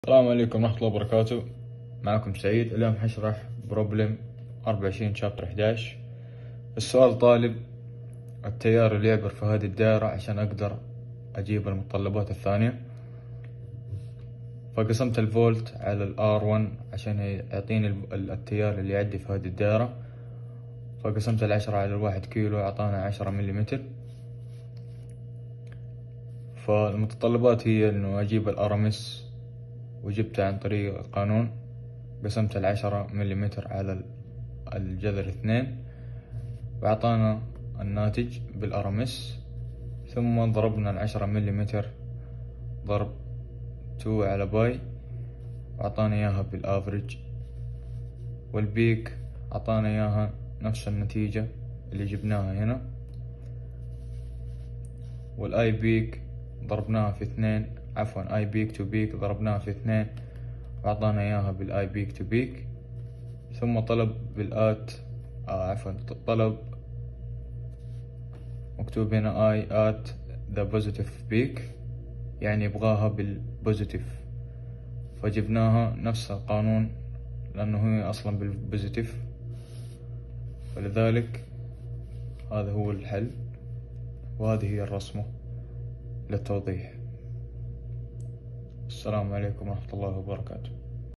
السلام عليكم ورحمة الله وبركاته. معكم سعيد. اليوم حشرح بروبلم 24 شابتر 11. السؤال طالب التيار اللي يعبر في هذه الدائرة عشان أقدر أجيب المتطلبات الثانية. فقسمت الفولت على الR1 عشان يعطيني التيار اللي يعدي في هذه الدائرة. فقسمت 10 على 1 كيلو أعطانا 10 مليمتر. فالمتطلبات هي إنه أجيب الRMS وجبتها عن طريق القانون. قسمت 10 مليمتر على الجذر 2 وأعطانا الناتج بالRMS، ثم ضربنا 10 مليمتر ضرب 2 على باي وأعطانا إياها بالآفريج، والبيك أعطانا إياها نفس النتيجة اللي جبناها هنا. والآي بيك ضربناها في 2، آي بيك تو بيك ضربناها في 2 وأعطانا إياها بالآي بيك تو بيك. ثم طلب بالآت طلب مكتوب هنا I at the positive peak، يعني يبغاها بالبوزيتيف، فجبناها نفس القانون لأنه هي أصلا بالبوزيتيف، فلذلك هذا هو الحل وهذه هي الرسمة للتوضيح. السلام عليكم ورحمة الله وبركاته.